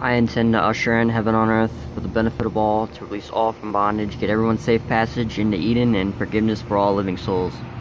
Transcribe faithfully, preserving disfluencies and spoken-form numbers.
I intend to usher in heaven on earth for the benefit of all, to release all from bondage, get everyone safe passage into Eden, and forgiveness for all living souls.